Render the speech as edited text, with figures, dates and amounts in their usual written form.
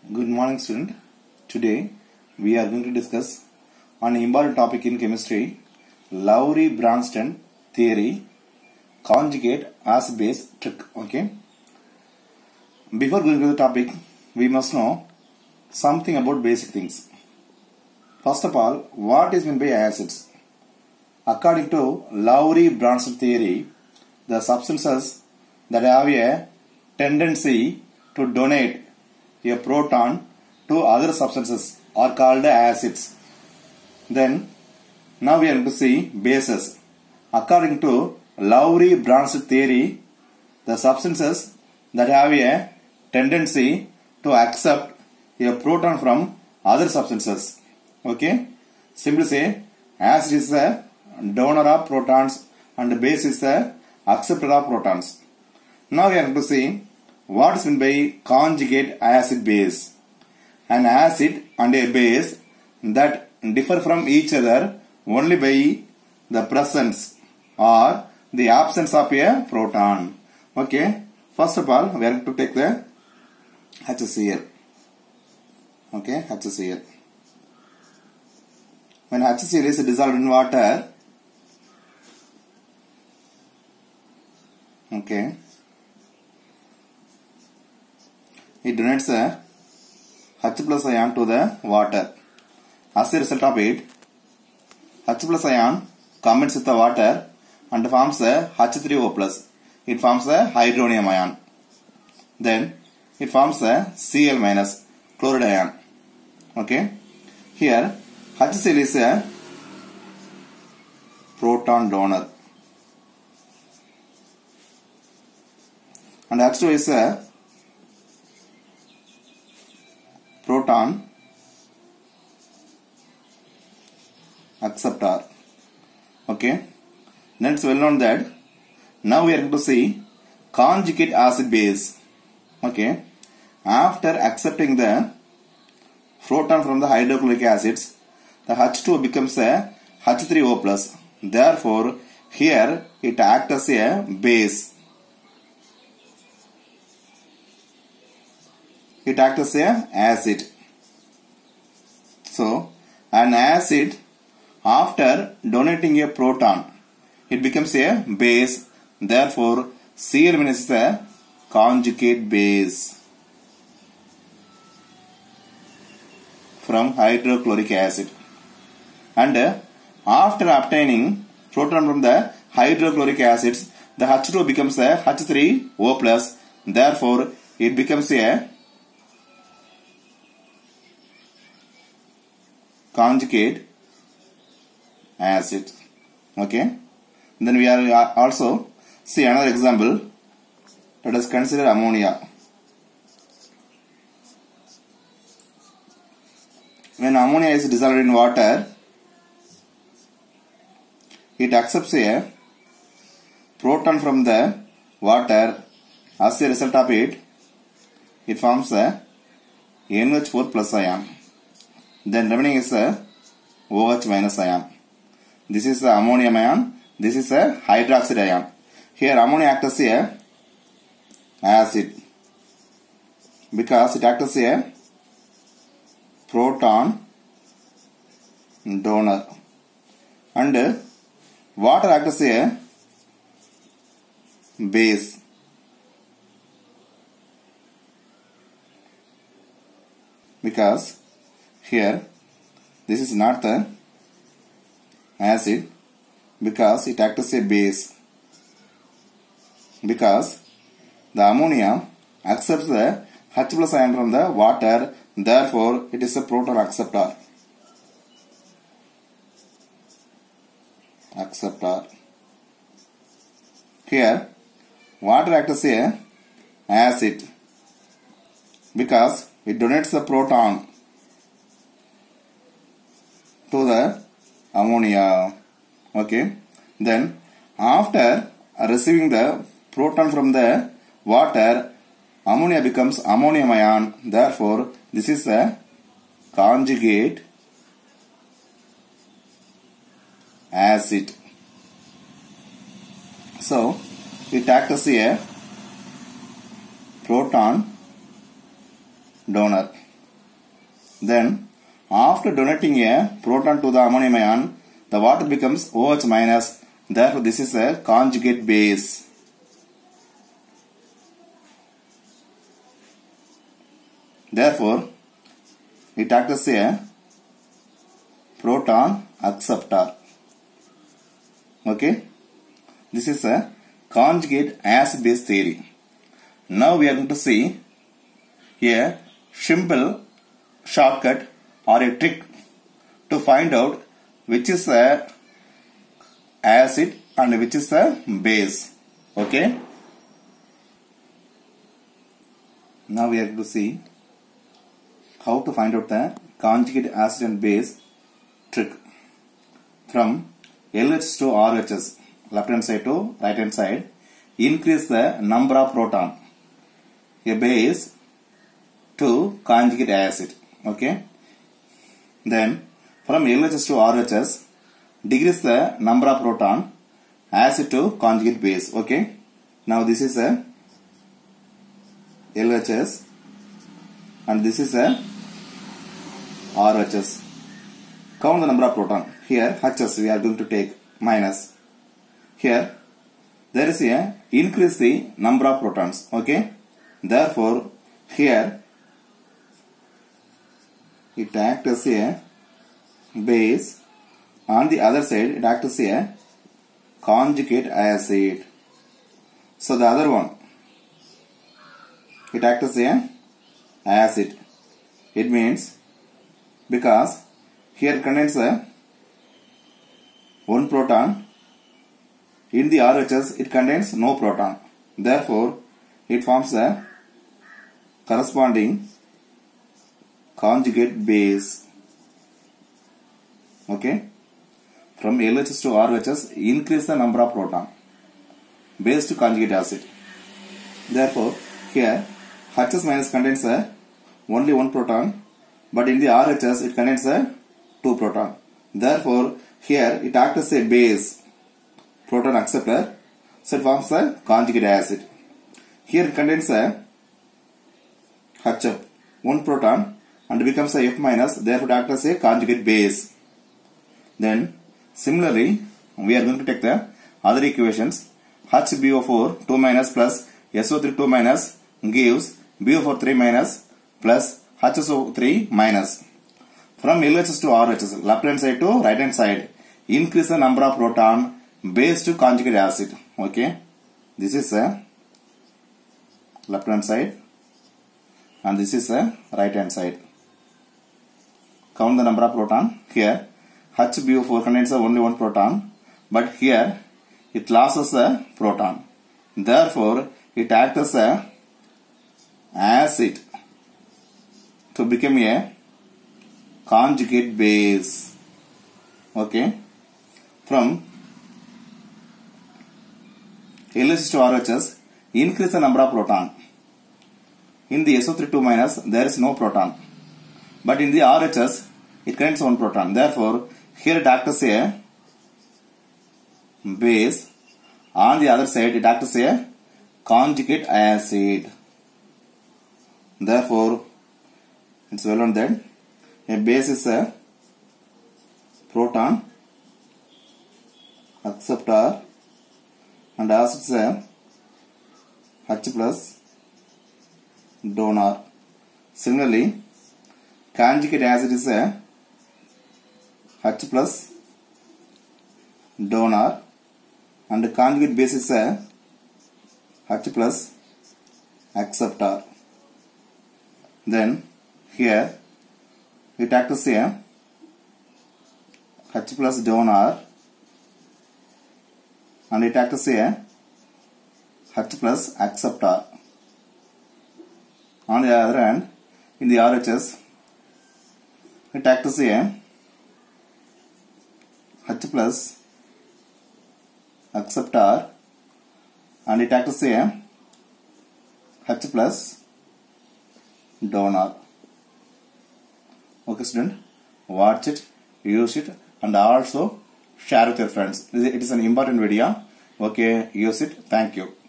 Good morning, student. Today we are going to discuss on an important topic in chemistry, Lowry-Bronsted theory, conjugate acid base trick. Okay. Before going to the topic, we must know something about basic things. First of all, what is meant by acids? According to Lowry-Bronsted theory, the substances that have a tendency to donate a proton to other substances are called acids. Then, now we are going to see bases. According to Lowry-Bronsted theory, the substances that have a tendency to accept a proton from other substances. Okay? Simply say, acid is a donor of protons and base is a acceptor of protons. Now we are going to see what is meant by conjugate acid base. An acid and a base that differ from each other only by the presence or the absence of a proton. Okay. First of all, we are going to take the HCl. Okay, HCl. When HCl is dissolved in water, okay, it donates a H plus ion to the water. As a result of it, H plus ion combines with the water and forms a H3O plus. It forms a hydronium ion. Then it forms a Cl minus chloride ion. Okay. Here HCl is a proton donor and H2 is a proton acceptor. Okay. Then it's well known that now we are going to see conjugate acid base. Okay. After accepting the proton from the hydrochloric acids, the H2 becomes a H3O plus. Therefore, here it acts as a base. It acts as a acid. So, an acid after donating a proton, it becomes a base. Therefore, Cl minus is a conjugate base from hydrochloric acid. And after obtaining proton from the hydrochloric acids, the H2 becomes a H3O plus. Therefore, it becomes a conjugate acid. Okay. Then we are also see another example. Let us consider ammonia. When ammonia is dissolved in water, it accepts a proton from the water. As a result of it, it forms a NH4 plus ion. Then remaining is a OH minus ion. This is the ammonium ion. This is a hydroxide ion. Here ammonia acts as a acid because it acts as a proton donor, and water acts as a base. Because here this is not the acid because it acts as a base, because the ammonia accepts the H plus ion from the water. Therefore, it is a proton acceptor. Here, water acts as a acid because it donates the proton to the ammonia. Okay. Then, after receiving the proton from the water, ammonia becomes ammonium ion. Therefore, this is a conjugate acid. So, it acts as a proton donor. Then after donating a proton to the ammonium ion, the water becomes OH minus. Therefore, this is a conjugate base. Therefore, it acts as a proton acceptor. Okay, this is a conjugate acid base theory. Now we are going to see a simple shortcut or a trick to find out which is a acid and which is a base. Okay, now we are going to see how to find out the conjugate acid and base trick. From LH to RHS, left hand side to right hand side, increase the number of proton, a base to conjugate acid. Okay, then from LHS to RHS, decrease the number of proton, acid to conjugate base. Okay, now this is a LHS and this is a RHS. Count the number of proton. Here HS we are going to take minus. Here there is a increase the number of protons. Okay, therefore here it acts as a base. On the other side it acts as a conjugate acid. So the other one, it acts as a acid. It means because here it contains a one proton, in the RHS it contains no proton. Therefore, it forms a corresponding conjugate base. Okay, from LHS to RHS, increase the number of proton, base to conjugate acid. Therefore, here HS minus contains only one proton, but in the RHS it contains 2 proton. Therefore, here it acts as a base, proton acceptor, so it forms a conjugate acid. Here it contains a HF, 1 proton, and becomes a F minus, therefore it acts as a conjugate base. Then, similarly, we are going to take the other equations. HBO4 2 minus plus SO3 2 minus gives BO4 3 minus plus HSO3 minus. From LHS to RHS, left hand side to right hand side, increase the number of proton, base to conjugate acid. Okay, this is a left hand side and this is a right hand side. Count the number of proton. Here HBO4 contains only one proton, but here it loses a proton. Therefore, it acts as a acid to become a conjugate base. Okay, from LHS to RHS, increase the number of proton. In the SO3 2 minus, there is no proton, but in the RHS, it contains one proton. Therefore, here it acts as a base. On the other side, it acts as a conjugate acid. Therefore, it's well known that a base is a proton acceptor and acid is a H plus donor. Similarly, conjugate acid is a H plus donor and conjugate base is a H plus acceptor. Then here it acts as a H plus donor and it acts as a H plus acceptor. On the other hand, in the RHS, it acts as a H plus acceptor and it acts as a H plus donor. Okay student, watch it, use it and also share with your friends. It is an important video. Okay, use it. Thank you.